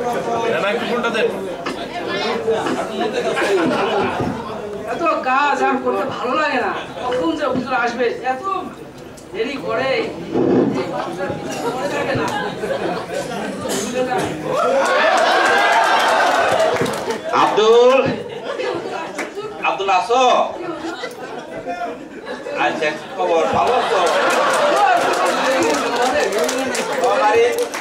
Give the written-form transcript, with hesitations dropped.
মাইক্রোফোনটা দেন। এত কাজ আর করতে ভালো লাগে না, কখন যে হুজুর আসবে এত দেরি করে আব্দুল আব্দুল আসো। আচ্ছা খবর ভালো তো?